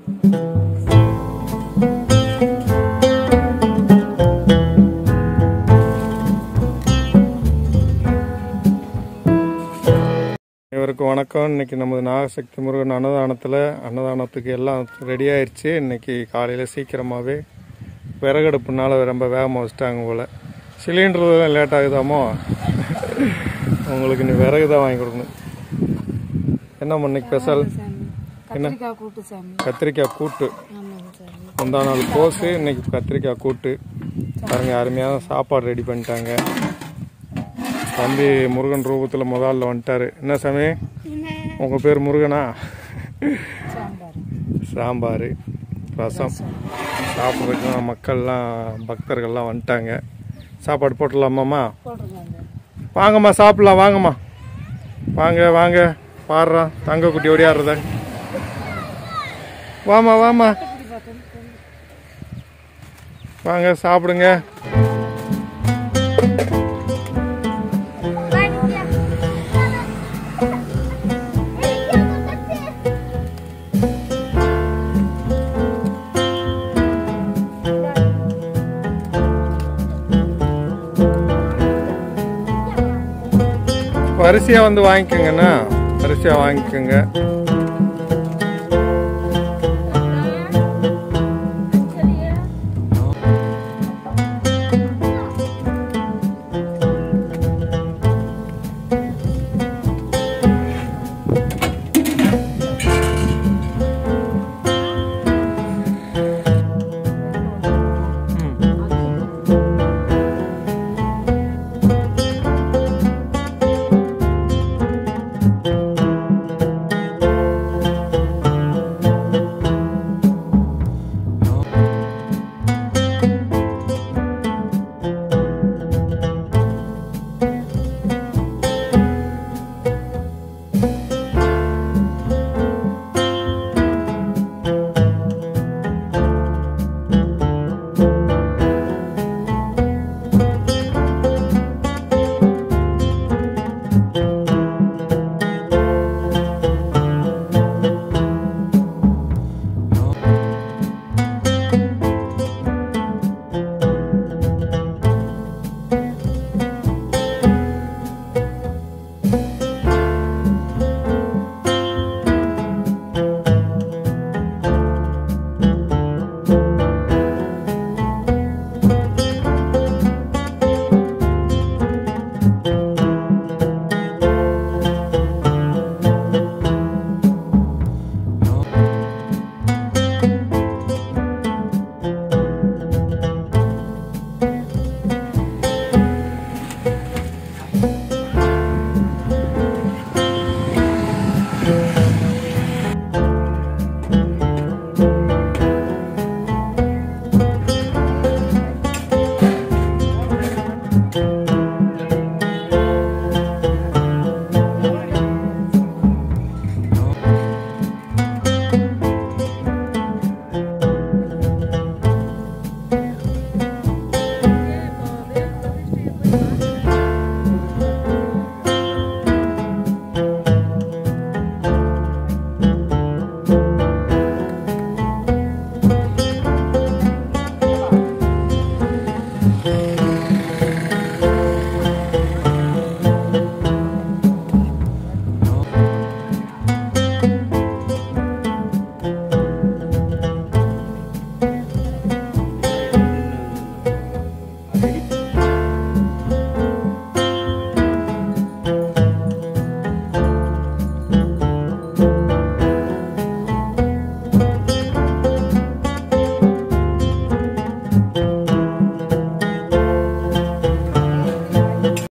இவருக்கு வணக்கம். இன்னைக்கு நமது நாகசக்தி முருகன் அன்னதானத்துக்கு எல்லாம் ரெடி ஆயிடுச்சு. இன்னைக்கு காலையில் சீக்கிரமாகவே விறகடுப்புனால ரொம்ப வேகமாக வச்சுட்டாங்க போல். சிலிண்டர்லாம் லேட் ஆகுதாமோ? உங்களுக்கு நீ விறகு தான் வாங்கி கொடுக்கணும். என்ன இன்னைக்கு ஸ்பெஷல்? என்ன? கத்திரிக்காய் கூட்டு. முந்தா நாள் கோஸு, இன்னைக்கு கத்திரிக்காய் கூட்டு. பாருங்க, அருமையான சாப்பாடு ரெடி பண்ணிட்டாங்க. தம்பி முருகன் ரூபத்தில் முதல்ல வந்துட்டாரு. என்ன சாமி உங்கள் பேர்? முருகனா? சாம்பார், ரசம் சாப்பிட்றதுக்கு மக்கள்லாம் பக்தர்கள்லாம் வந்துட்டாங்க. சாப்பாடு போட்டுடலாமாம்மா? வாங்கம்மா சாப்பிட்லாம். வாங்கம்மா, வாங்க வாங்க. பாடுறா தங்க குட்டி ஓடியாடுறத. வாமா வாமா, வாங்க சாப்பிடுங்க. வரிசையாக வந்து வாங்கிக்கோங்கண்ணா, வரிசையாக வாங்கிக்கோங்க.